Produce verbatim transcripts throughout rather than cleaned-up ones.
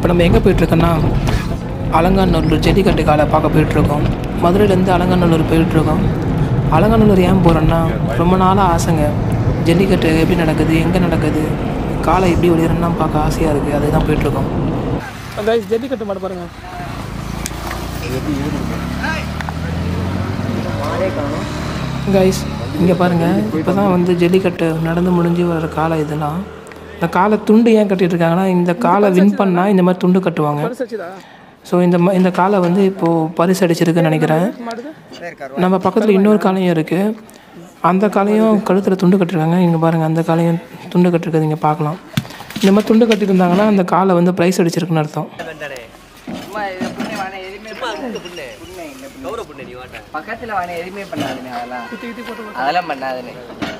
இப்போ நம்ம எங்கே போயிட்டுருக்கோன்னா அலங்காநல்லூர் ஜல்லிக்கட்டு காலை பார்க்க போயிட்டுருக்கோம். மதுரையிலேருந்து அலங்காநல்லூர் போயிட்டுருக்கோம். அலங்காநல்லூர் ஏன் போகிறோன்னா ரொம்ப நாளாக ஆசைங்க. ஜல்லிக்கட்டு எப்படி நடக்குது, எங்கே நடக்குது, காலை எப்படி ஒளியறன்னா பார்க்க ஆசையாக இருக்குது. அதுக்கு தான் போயிட்டுருக்கோம். கைஸ் ஜல்லிக்கட்டு மாட்ட பாருங்கள். கைஸ் இங்கே பாருங்கள், இப்போ தான் வந்து ஜல்லிக்கட்டு நடந்து முடிஞ்சு வர காலை. இதெல்லாம் இந்த காலை துண்டு ஏன் கட்டிகிட்டு இருக்காங்கன்னா, இந்த காலை வின் பண்ணால் இந்த மாதிரி துண்டு கட்டுவாங்க. ஸோ இந்த இந்த காலை வந்து இப்போது பரிசு அடிச்சிருக்குன்னு நினைக்கிறேன். நம்ம பக்கத்தில் இன்னொரு காலையும் இருக்குது. அந்த காலையும் கழுத்தில் துண்டு கட்டிருக்காங்க. இங்கே பாருங்கள், அந்த காலையும் துண்டு கட்டிருக்குது. இங்கே பார்க்கலாம். இந்த மாதிரி துண்டு கட்டியிருந்தாங்கன்னா அந்த காலை வந்து ப்ரைஸ் அடிச்சிருக்குன்னு அர்த்தம். பக்கத்தில் வாங்க எதுவுமே பண்ணாதுன்னு அதெல்லாம் அதெல்லாம் பண்ணாதுன்னு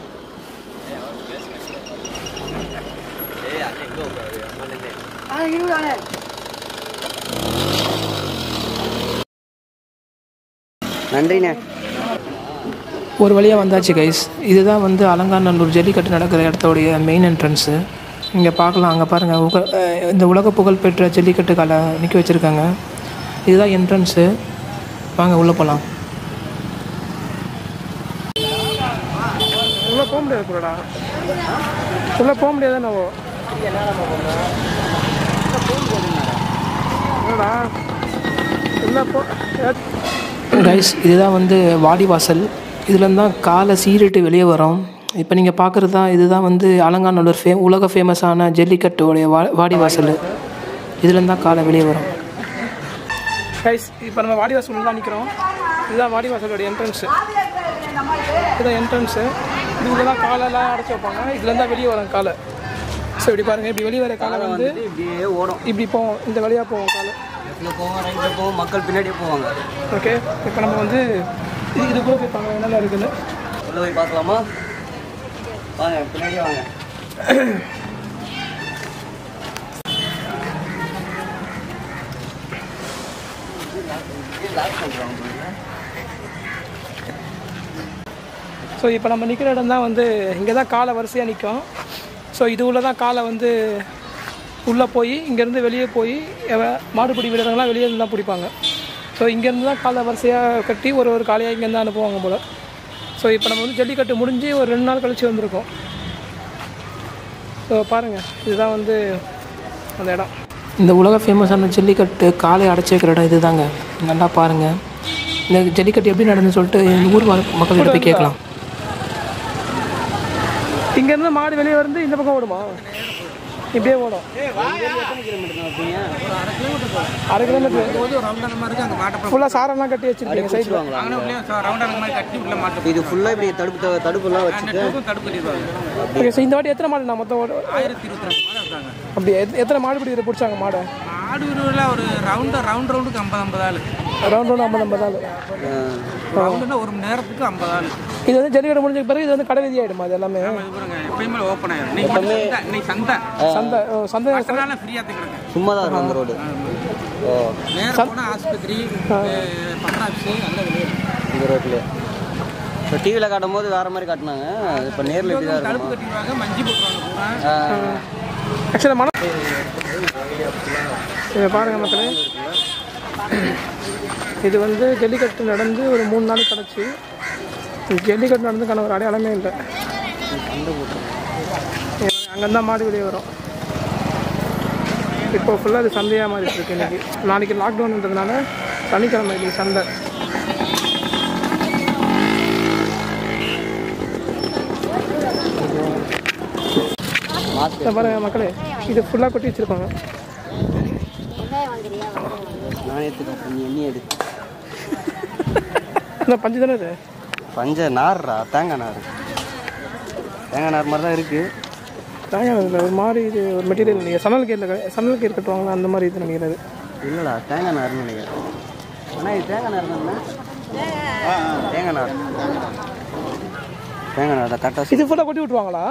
நன்றிண்ணே. ஒரு வழியாக வந்தாச்சு கைஸ். இதுதான் வந்து அலங்காநல்லூர் ஜல்லிக்கட்டு நடக்கிற இடத்தோடைய மெயின் என்ட்ரன்ஸு. இங்கே பார்க்கலாம். அங்கே பாருங்கள், உக இந்த உலக புகழ்பெற்ற ஜல்லிக்கட்டு காலை நிற்க வச்சுருக்காங்க. இதுதான் என்ட்ரன்ஸு. வாங்க உள்ளே போகலாம். உள்ளே போக முடியாது கூடடா. உள்ளே போக முடியாது என்னவோ. கைஸ் இதுதான் வந்து வாடிவாசல். இதுலேருந்து தான் காலை சீரிட்டு வெளியே வரோம். இப்போ நீங்கள் பார்க்குறது தான் இதுதான் வந்து அலங்காநல்லூர் ஃபே உலக ஃபேமஸான ஜல்லிக்கட்டுடைய வா வாடிவாசல். இதுலேருந்து தான் காலை வெளியே வரும். கைஸ் இப்போ நம்ம வாடிவாசல் தான் நிற்கிறோம். இதுதான் வாடிவாசலோட என்ட்ரன்ஸு. இதுதான் என்ட்ரன்ஸு. இதில் தான் காலெல்லாம் அடைச்சி வைப்பாங்க. இதுலேருந்து தான் வெளியே வரும் காலை. ஸோ இப்படி பாருங்கள், இப்படி வெளியே வர காலை வந்து இப்படியே ஓடும். இப்படி போவோம், இந்த வழியாக போவோம் காலை. லெஃப்ட்டில் போவோம், ரைட்டில் போவோம், மக்கள் பின்னாடியே போவாங்க. ஓகே, இப்போ நம்ம வந்து இது இது கூட போய் பார்க்கலாம் என்னென்ன இருக்குன்னு. உள்ளே போய் பார்க்கலாமா? வாங்க, பின்னாடியே வாங்க. ஸோ இப்போ நம்ம நிற்கிற இடம் தான் வந்து இங்கே தான் காலை வரிசையாக நிற்கும். ஸோ இது உள்ள தான் காலை வந்து உள்ளே போய் இங்கேருந்து வெளியே போய் மாடுபிடி வீரர்கள்லாம் வெளியே இருந்து தான் பிடிப்பாங்க. ஸோ இங்கேருந்து தான் காலை வரிசையாக கட்டி ஒரு ஒரு காலையாக இங்கேருந்து தான் அனுப்புவாங்க போல். ஸோ இப்போ நம்ம வந்து ஜல்லிக்கட்டு முடிஞ்சு ஒரு ரெண்டு நாள் கழித்து வந்திருக்கோம். ஸோ பாருங்கள், இதுதான் வந்து அந்த இடம். இந்த உலக ஃபேமஸான ஜல்லிக்கட்டு காலை அடைச்சி வைக்கிற இடம் இது தாங்க. நல்லா பாருங்கள். இந்த ஜல்லிக்கட்டு எப்படி நடந்துன்னு சொல்லிட்டு எங்கள் ஊர் மக்கள்கிட்ட போய் கேட்கலாம். இங்கேருந்து மாடு வெளியே வந்து இந்த பக்கம் ஓடுமா? இப்படியே ஓடும். அரை கிலோமீட்டர் ஃபுல்லாக சாரெல்லாம் கட்டி வச்சுருக்கீங்க சைடில். இது ஃபுல்லாக இப்படி தடுப்பு தடுப்புலாம் வச்சுட்டு ஓகே. ஸோ இந்த வாட்டி எத்தனை மாடு நான் மொத்தம் ஓடும்? அப்படி எத்தனை மாடு பிடி பிடிச்சாங்க மாடை? மாடு வீடுல ஒரு ரவுண்டு ரவுண்ட் ரவுண்டுக்கு ஐம்பது ஐம்பது ஆள். ரவுண்ட் ரவுண்டு ஐம்பது ஐம்பது ஆள். ரவுண்டுன்னா ஒரு மணி நேரத்துக்கு ஐம்பது ஆள். இது வந்து ஜல்லிக்கட்டு முடிஞ்ச பிறகு இது வந்து கடை விதி ஆகிடுமா? அது எல்லாமே எப்பயுமே ஓப்பன் ஆகிடும். இன்னைக்கு சந்தை சந்தை சந்தை ஃப்ரீயாக திக்கிறேன். சும்மா தான் இருக்கும் அந்த ரோடு. ஓ, நேரம் போனால் ஆஸ்பத்திரி பட்டாபிஷு நல்ல இந்த ரோட்டில். இப்போ டிவியில் காட்டும் போது வேறு மாதிரி காட்டினாங்க. இப்போ நேரில் இப்படி தான் தடுப்பு கட்டிடுவாங்க, மஞ்சி போட்டுருவாங்க. ஆக்சுவலாக மனம் இதை பாருங்கள் மக்களே. இது வந்து ஜல்லிக்கட்டு நடந்து ஒரு மூணு நாள் கிடச்சி. ஜல்லிக்கட்டு நடந்துக்கான ஒரு அடையாளமே இல்லை. அங்கேருந்தான் மாடு வெளியே வரும். இப்போ ஃபுல்லாக அது சந்தையாக மாறிட்டு இருக்கு. இன்றைக்கி நாளைக்கு லாக்டவுன்ன்றதுனால சனிக்கிழமை இன்னைக்கு சந்தை. பாருங்க மக்களே, இது ஃபுல்லாக கொட்டி வச்சுருப்பாங்க. நான் எடுத்துக்கேன், நீ எண்ணி எடு. இந்த பஞ்சு தானே இது? பஞ்ச நார்ரா, தேங்காய் நார். தேங்காய் நார் மாதிரி தான் இருக்குது. தேங்காய் நார் ஒரு மாதிரி இது ஒரு மெட்டீரியல் இல்லையா? சணல் கீரில் சணல் கீர் கட்டுவாங்களா அந்த மாதிரி இது நினைக்கிறது. இல்லைடா, தேங்காய் நார்னு நினைக்கிறேன். ஆனால் இது தேங்காய் நார் தானே? தேங்காய் நார் தேங்காய் நார் தான் கரெக்டாக. இது ஃபுல்லாக கொட்டி விட்டுருவாங்களா?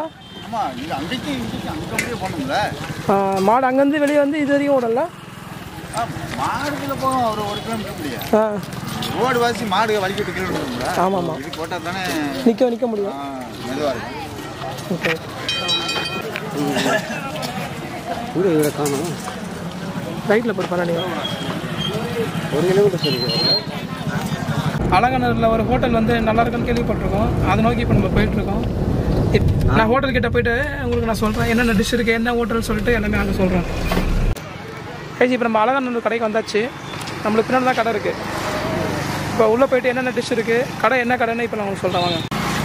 மாடு அங்கேருந்து வெளியே வந்து இது வரைக்கும் ஓடல. மாடுக்குள்ள போகும் ஒரு ஒரு கிலோமீட்டர் முடியும். ரோடு வாசி மாடு வலிக்கிட்டு கிலோமீட்டர். ஆமாம் ஆமாம், இது போட்டால் தானே நிற்க நிற்க முடியும். மெதுவாக இருக்கும். ஓகே, இவரை காணும். ரைட்டில் போய் நீங்கள் ஒரு கிலோமீட்டர் சொல்லிக்கிறேன். அலங்காநல்லூரில் ஒரு ஹோட்டல் வந்து நல்லா இருக்குன்னு கேள்விப்பட்டிருக்கோம். அதை நோக்கி இப்போ நம்ம போயிட்டுருக்கோம். நான் ஹோட்டல் கிட்டே போய்ட்டு உங்களுக்கு நான் சொல்கிறேன் என்னென்ன டிஷ் இருக்குது, என்ன ஹோட்டல்னு சொல்லிட்டு எல்லாமே அங்கே சொல்கிறேன். கைஸ் இப்போ நம்ம அலங்காநல்லூர் கடைக்கு வந்தாச்சு. நம்மளுக்கு பின்னாடி தான் கடை இருக்குது. இப்போ உள்ளே போய்ட்டு என்னென்ன டிஷ் இருக்குது, கடை என்ன கடைன்னு இப்போ நான் உங்களுக்கு சொல்கிறேன் வாங்க.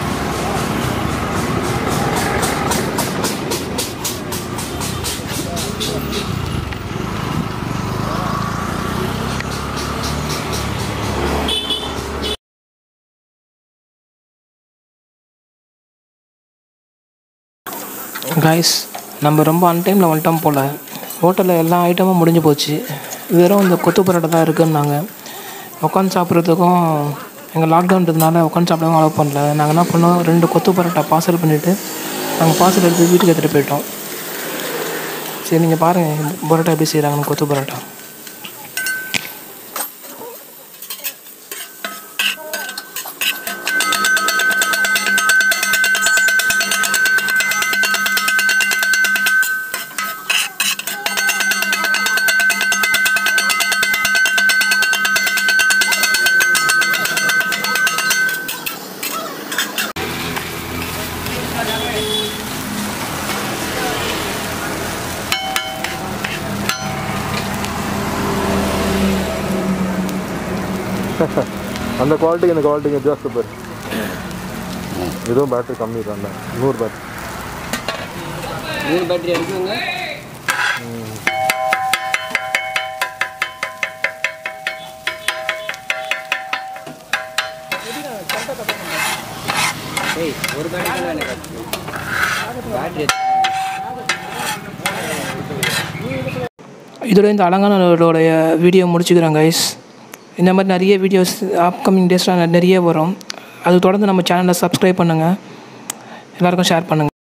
கைஸ் நம்ம ரொம்ப அன்டைமில் வந்துட்டோம் போல். ஹோட்டலில் எல்லா ஐட்டமும் முடிஞ்சு போச்சு. வெறும் இந்த கொத்து பரோட்டா தான் இருக்குன்னாங்க. உட்காந்து சாப்பிட்றதுக்கும் எங்கள் லாக்டவுன்றதுனால உட்காந்து சாப்பிடவும் அலோவ் பண்ணல. நாங்கள் என்ன பண்ணோம், ரெண்டு கொத்து பரோட்டா பார்சல் பண்ணிவிட்டு நாங்கள் பார்சல் எடுத்து வீட்டுக்கு எடுத்துகிட்டு போயிட்டோம். சரி நீங்கள் பாருங்கள் இந்த பரோட்டா எப்படி செய்கிறாங்கன்னு. கொத்து பரோட்டா அந்த குவாலிட்டிக்கு இந்த குவாலிட்டிக்கு வித்தியாசம் பாரு. இதுவும் பேட்டரி கம்மி தான், நூறு பேட்டரி நூறு பேட்டரி இருக்குங்க. ஏய் ஒரு பேட்டரி தான் எனக்கு பேட்டரி. இதோட இந்த அலங்காநல்லூரோடைய வீடியோ முடிச்சுக்கிறேன் கைஸ். இந்த மாதிரி நிறைய வீடியோஸ் அப்கமிங் டேஸில் நிறைய வரும். அது தொடர்ந்து நம்ம சேனலை சப்ஸ்கிரைப் பண்ணுங்கள், எல்லாருக்கும் ஷேர் பண்ணுங்கள்.